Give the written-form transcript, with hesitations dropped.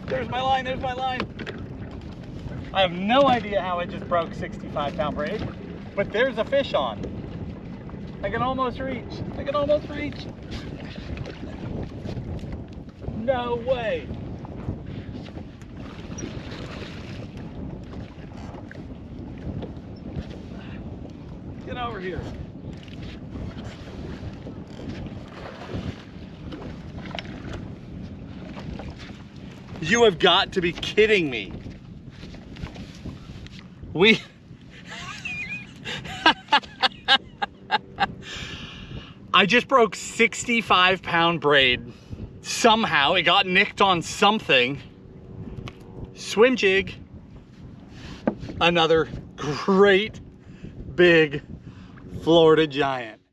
There's my line, there's my line. I have no idea how I just broke 65-pound braid, but there's a fish on. I can almost reach. I can almost reach. No way. Get over here. You have got to be kidding me. I just broke 65-pound braid. Somehow it got nicked on something. Swim jig. Another great big Florida giant.